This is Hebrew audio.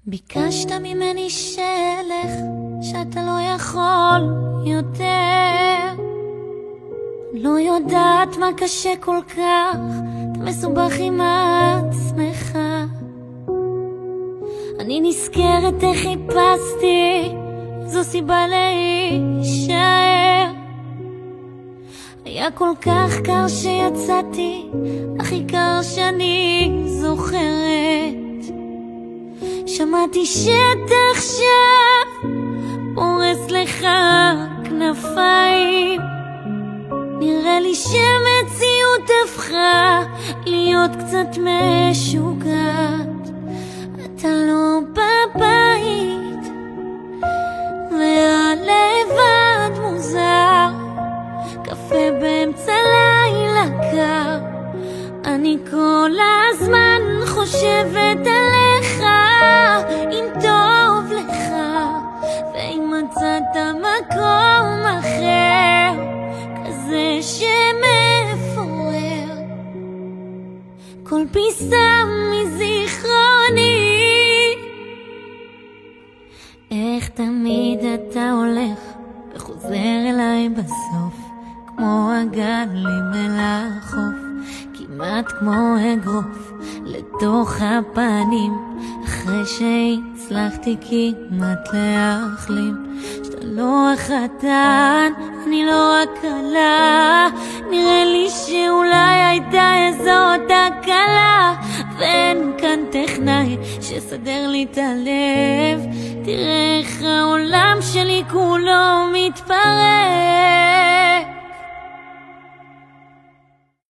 ביקשת ממני שלך שאתה לא יכול יותר. לא יודעת מה קשה כל כך, אתה מסובך עם עצמך. אני נזכרת איך חיפשתי, זו סיבה להישאר. היה כל כך קר שיצאתי, הכי קר שאני זוכרת. שמעתי שאתה עכשיו פורס לך כנפיים. נראה לי שמציאות הפכה להיות קצת משוגעת. אתה לא בבית והלבד מוזר, קפה באמצע לילה קר. אני כל הזמן חושבת עליך, אם טוב לך ואם מצאת מקום אחר כזה שמפורר כל פיסה מזיכרוני. איך תמיד אתה הולך וחוזר אליי בסוף, כמו הגלים אל החוף, כמעט כמו אגרוף לתוך הפנים. אחרי שהצלחתי כמעט להחלים, שאתה לא החתן, אני לא הקלה. נראה לי שאולי הייתה איזו תקלה, ואין כאן טכנאי שסדר לי את הלב. תראה איך העולם שלי כולו מתפרק.